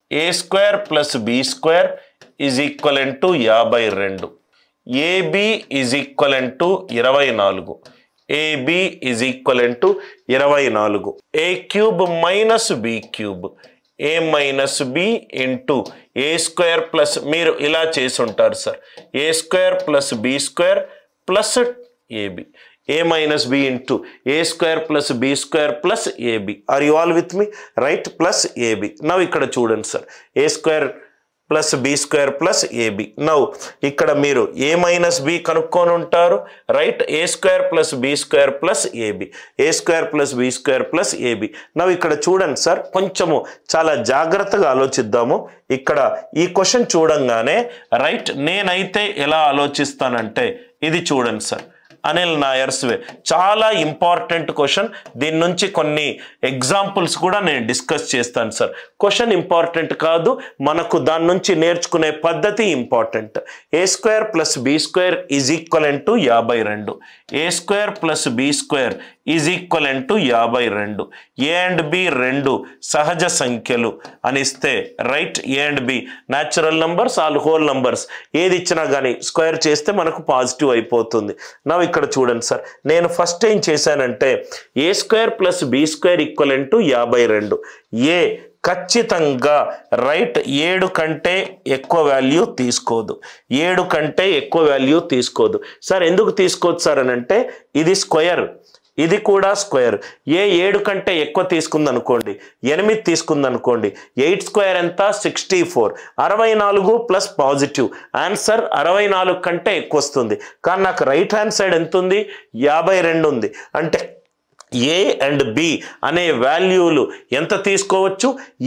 A square plus B square is equivalent to 52. AB is equivalent to 24. AB is equivalent to 24. A cube minus B cube A minus B into A square plus, మీరు ఇలా చేసి ఉంటారు sir, A square plus B square plus AB, a minus b into a square plus b square plus ab. Are you all with me? Right? Plus ab. Now ikkada chudandi sir, a square plus b square plus ab. Now ikkada meeru a minus b kanukkoni untaru, right? A square plus b square plus ab, a square plus b square plus ab. Now ikkada chudandi sir, konchamu chala jagrataga alochiddamu. ikkada ee question chudangane, right, nenaithe ela alochistanante idi chudandi sir, Anil Nair's way. చాలా important question. దీని నుంచి కొన్ని examples కూడా నేను discuss చేస్తాను sir. Question important కాదు, మనకు దాని నుంచి నేర్చుకునే పద్ధతి important. A square plus B square is equivalent to 52. A square plus B square is equivalent to 52. A and B రెండు సహజ సంఖ్యలు అనిస్తే, right, A and B natural numbers all whole numbers, ఏది ఇచ్చినా కానీ స్క్వేర్ చేస్తే మనకు పాజిటివ్ అయిపోతుంది. నా ఇక్కడ చూడండి సార్, నేను ఫస్ట్ ఏం చేశానంటే A square plus B square equivalent to 52. A ఖచ్చితంగా రైట్ 7 కంటే ఎక్కువ వాల్యూ తీసుకోదు, 7 కంటే ఎక్కువ వాల్యూ తీసుకోదు. సార్ ఎందుకు తీసుకోవచ్చు సార్ అని అంటే, ఇది స్క్వేర్, ఇది కూడా స్క్వేర్. ఏ 7 కంటే ఎక్కువ తీసుకుంది అనుకోండి, 8 తీసుకుంది అనుకోండి, 8 స్క్వేర్ ఎంత 64, 64 ప్లస్ పాజిటివ్ ఆన్సర్ 64 కంటే ఎక్కువ వస్తుంది. కానీ నాకు రైట్ హ్యాండ్ సైడ్ ఎంత ఉంది, 52 ఉంది. అంటే ఏ అండ్ బి అనే వాల్యూలు ఎంత తీసుకోవచ్చు,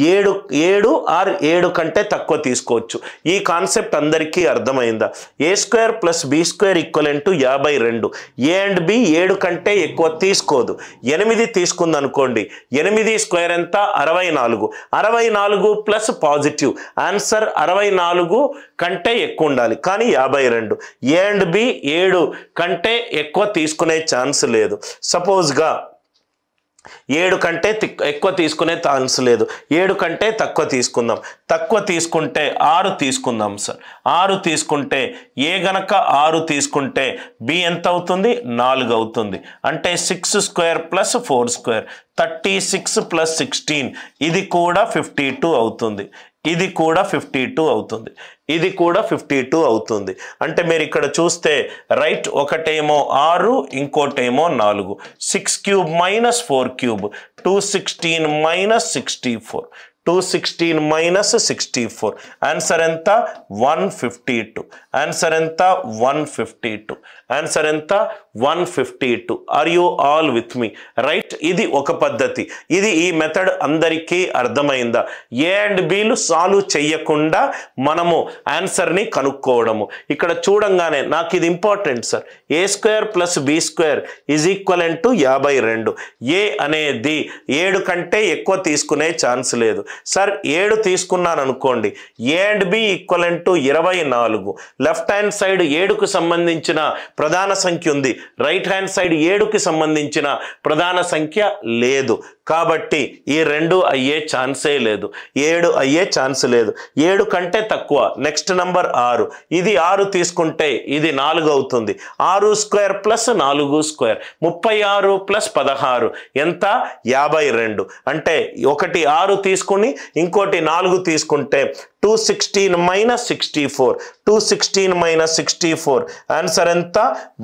7 ఆర్ 7 కంటే తక్కువ తీసుకోవచ్చు. ఈ కాన్సెప్ట్ అందరికీ అర్థమైందా? A square plus B square equivalent to 52. A and B 7 కంటే ఎక్కువ తీసుకోదు. 8 తీసుకుంది అనుకోండి, 8 స్క్వేర్ ఎంత 64, 64 ప్లస్ పాజిటివ్ ఆన్సర్ 64 కంటే ఎక్కువ ఉండాలి, కానీ 52. ఏ అండ్ బి 7 కంటే ఎక్కువ తీసుకునే ఛాన్స్ లేదు. సపోజ్గా 7 కంటే ఎక్కువ తీసుకునే ఛాన్స్ లేదు, 7 కంటే తక్కువ తీసుకుందాం. తక్కువ తీసుకుంటే 6 తీసుకుందాం సార్. 6 తీసుకుంటే ఏ గనక 6 తీసుకుంటే బి ఎంత అవుతుంది, 4 అవుతుంది. అంటే 6 స్క్వేర్ ప్లస్ 4 స్క్వేర్ 36 ప్లస్ 16, ఇది కూడా 52 అవుతుంది. ఇది కూడా 52 అవుతుంది. ఇది కూడా 52 అవుతుంది. అంటే మీరు ఇక్కడ చూస్తే రైట్, ఒకటేమో 6, ఇంకోటేమో 4. 6 cube minus 4 cube 216 minus 64, 216 minus 64 answer ఎంత 152. ఆన్సర్ ఎంత 152. ఆన్సర్ ఎంత 152. Are you all with me? Right, ఇది ఒక పద్ధతి. ఇది ఈ మెథడ్ అందరికీ అర్థమైందా? ఏ అండ్ బిలు సాల్వ్ చెయ్యకుండా మనము ఆన్సర్ని కనుక్కోవడము. ఇక్కడ చూడంగానే నాకు ఇది important sir. A square plus B square is equivalent to 52. A అనేది 7 కంటే ఎక్కువ తీసుకునే ఛాన్స్ లేదు. సార్ 7 తీసుకున్నాను అనుకోండి, A and B equivalent to 24. Left hand side 7కు సంబంధించిన ప్రధాన సంఖ్య ఉంది, రైట్ హ్యాండ్ సైడ్ 7కి సంబంధించిన ప్రధాన సంఖ్య లేదు. కాబట్టి ఈ రెండు అయ్యే ఛాన్సే లేదు, 7 అయ్యే ఛాన్స్ లేదు. 7 కంటే తక్కువ నెక్స్ట్ నంబర్ 6. ఇది 6 తీసుకుంటే ఇది 4 అవుతుంది. 6 స్క్వేర్ ప్లస్ 4 స్క్వేర్ 36 ప్లస్ 16 ఎంత 52. అంటే ఒకటి 6 తీసుకుని ఇంకోటి 4 తీసుకుంటే 216 మైనస్ 64, 216 మైనస్ 64 ఆన్సర్ ఎంత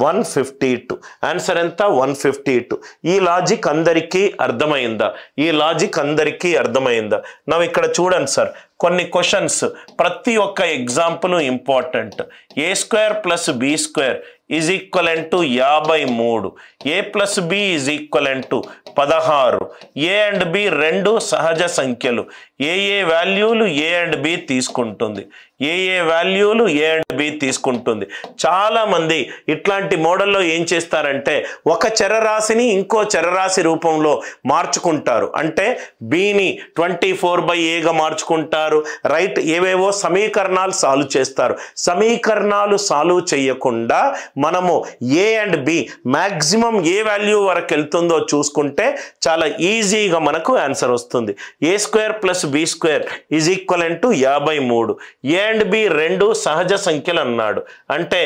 152. ఆన్సర్ ఎంత 152. ఈ లాజిక్ అందరికీ అర్థమైందా? ఈ లాజిక్ అందరికీ అర్థమైందా? నా ఇక్కడ చూడండి సార్, కొన్ని క్వశ్చన్స్ ప్రతి ఒక్క example important. A square plus B square is equivalent to 53. A plus B is equivalent to 16. A and B రెండు సహజ సంఖ్యలు. ఏ వాల్యూలు ఏ అండ్ బి తీసుకుంటుంది. ఏ వాల్యూలు ఏ అండ్ బి తీసుకుంటుంది. చాలా మంది ఇట్లాంటి మోడల్లో ఏం చేస్తారంటే ఒక చరరాశిని ఇంకో చరరాశి రూపంలో మార్చుకుంటారు. అంటే బిని 24/aగా మార్చుకుంటారు. రైట్, ఏవేవో సమీకరణాలు సాల్వ్ చేస్తారు. సమీకరణాలు సాల్వ్ చేయకుండా మనము ఏ అండ్ బి మ్యాక్సిమం ఏ వాల్యూ వరకు వెళ్తుందో చూసుకుంటే చాలా ఈజీగా మనకు ఆన్సర్ వస్తుంది. a² + b² is equivalent to 53. A and B రెండు సహజ సంఖ్యలు అన్నాడు. అంటే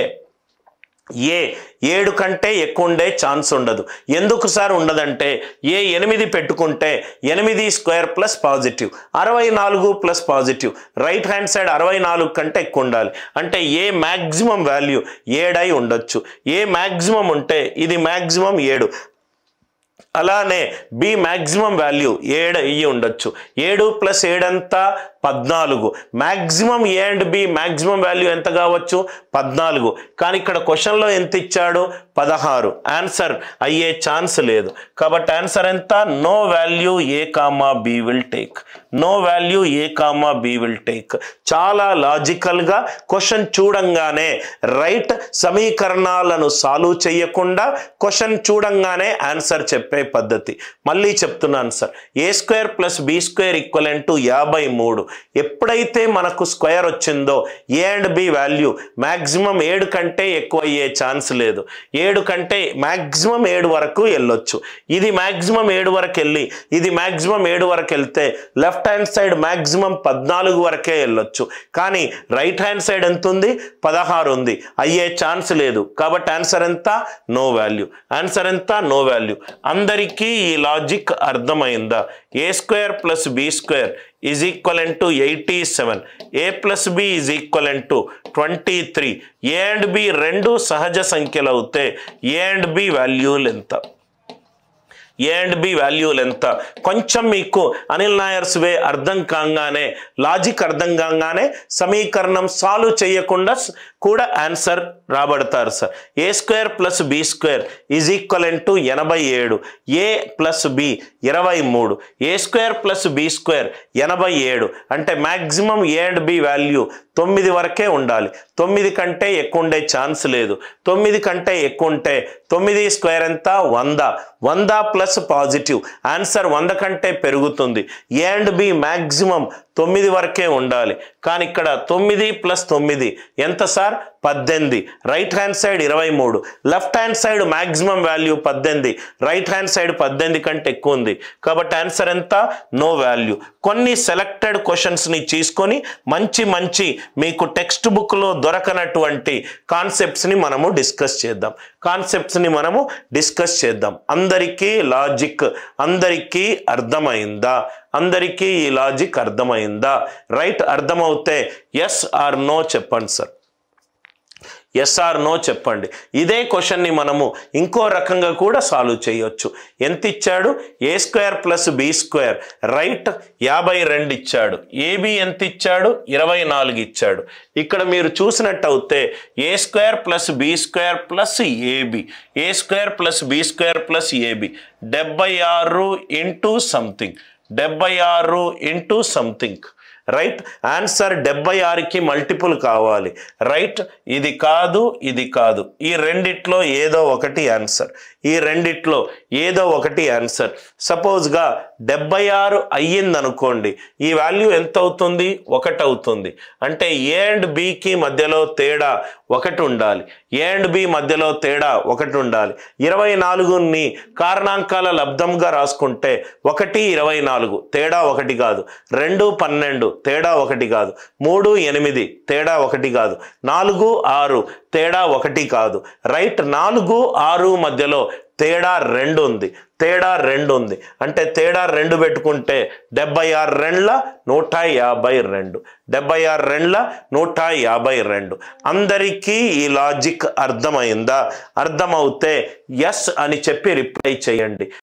ఏ 7 కంటే ఎక్కువ ఉండే ఛాన్స్ ఉండదు. ఎందుకు సార్ ఉండదంటే ఏ 8 పెట్టుకుంటే 8² plus positive 64 plus positive right hand side 64 కంటే ఎక్కువ ఉండాలి. అంటే ఏ మ్యాక్సిమం వాల్యూ 7 అయి ఉండొచ్చు. ఏ మ్యాక్సిమం ఉంటే ఇది మ్యాక్సిమం 7. అలానే బి మ్యాక్సిమం వాల్యూ 7 అయ్యి ఉండొచ్చు. 7 + 7 ఎంత 14. Maximum A and B maximum value ఎంత కావచ్చు 14. కానీ ఇక్కడ క్వశ్చన్లో ఎంత ఇచ్చాడు 16. ఆన్సర్ అయ్యే ఛాన్స్ లేదు. కాబట్టి ఆన్సర్ ఎంత? No value A comma B will take. No value A comma B will take. చాలా లాజికల్గా క్వశ్చన్ చూడంగానే రైట్ సమీకరణాలను సాల్వ్ చేయకుండా క్వశ్చన్ చూడంగానే ఆన్సర్ చెప్పే పద్ధతి. మళ్ళీ చెప్తున్నాను sir, a² + b² equivalent to 53. ఎప్పుడైతే మనకు స్క్వేర్ వచ్చిందో A and B value maximum 7 కంటే ఎక్కువ అయ్యే ఛాన్స్ లేదు. 7 కంటే మ్యాక్సిమం 7 వరకు వెళ్ళొచ్చు. ఇది మ్యాక్సిమం 7 వరకు వెళ్ళి ఇది మ్యాక్సిమం 7 వరకు వెళ్తే లెఫ్ట్ హ్యాండ్ సైడ్ మ్యాక్సిమం 14 వరకే వెళ్ళొచ్చు. కానీ రైట్ హ్యాండ్ సైడ్ ఎంత ఉంది 16 ఉంది. అయ్యే ఛాన్స్ లేదు. కాబట్టి ఆన్సర్ ఎంత? No value. ఆన్సర్ ఎంత? No value. అందరికీ ఈ లాజిక్ అర్థమైందా? a² + b² is equivalent to 87. a + b is equivalent to 23. A and B రెండు సహజ సంఖ్యలు అవుతే ఏ అండ్ బి వాల్యూలు ఎంత? ఏ అండ్ బి వాల్యూలు ఎంత? కొంచెం మీకు అనిల్ నాయర్స్ వే అర్థం కాగానే లాజిక్ అర్థం కాగానే సమీకరణం సాల్వ్ చేయకుండా కూడా ఆన్సర్ రాబడతారు sir. a² + b² is equivalent to 87. a + b 23. a² + b² 87. అంటే maximum A and B value 9 వరకే ఉండాలి. 9 కంటే ఎక్కువ ఉండే ఛాన్స్ లేదు. 9 కంటే ఎక్కువ ఉంటే 9² ఎంత 100. 100 ప్లస్ పాజిటివ్ ఆన్సర్ 100 కంటే పెరుగుతుంది. ఏ అండ్ బి మ్యాక్సిమం 9 వరకే ఉండాలి. కానీ ఇక్కడ 9 + 9 ఎంత sir 18. Right hand side 23. Left hand side maximum value 18. Right hand side 18 కంటే ఎక్కువ ఉంది. కాబట్టి ఆన్సర్ ఎంత? No value. కొన్ని సెలెక్టెడ్ క్వశ్చన్స్ని తీసుకొని మంచి మీకు టెక్స్ట్ బుక్లో దొరకనటువంటి కాన్సెప్ట్స్ని మనము డిస్కస్ చేద్దాం. అందరికీ లాజిక్ అందరికీ అర్థమైందా? అందరికీ ఈ లాజిక్ అర్థమైందా? రైట్, అర్థమవుతే ఎస్ ఆర్ నో చెప్పండి సార్. ఎస్ ఆర్ నో చెప్పండి. ఇదే క్వశ్చన్ని మనము ఇంకో రకంగా కూడా సాల్వ్ చేయొచ్చు. ఎంత ఇచ్చాడు? a² + b² రైట్ 52 ఇచ్చాడు. ఏబి ఎంత ఇచ్చాడు? 24 ఇచ్చాడు. ఇక్కడ మీరు చూసినట్టయితే a² + b² + ab a² + b² + ab 76 into something 76 into something right. Answer 76కి మల్టిపుల్ కావాలి. రైట్, ఇది కాదు ఇది కాదు. ఈ రెండిట్లో ఏదో ఒకటి ఆన్సర్. సపోజ్గా 76 అయ్యింది అనుకోండి. ఈ వాల్యూ ఎంత అవుతుంది? 1 అవుతుంది. అంటే ఏ అండ్ బికి మధ్యలో తేడా 1 ఉండాలి. ఏ అండ్ బి మధ్యలో తేడా 1 ఉండాలి. 24ని కారణాంకాల లబ్ధంగా రాసుకుంటే 1 24 తేడా 1 కాదు. 2 12 తేడా 1 కాదు. 3 8 తేడా 1 కాదు. 4 6 తేడా 1 కాదు. రైట్, 4 6 మధ్యలో తేడా 2 ఉంది. అంటే తేడా 2 పెట్టుకుంటే 76 152. 76 152. అందరికీ ఈ లాజిక్ అర్థమైందా? అర్థమవుతే ఎస్ అని చెప్పి రిప్లై చేయండి.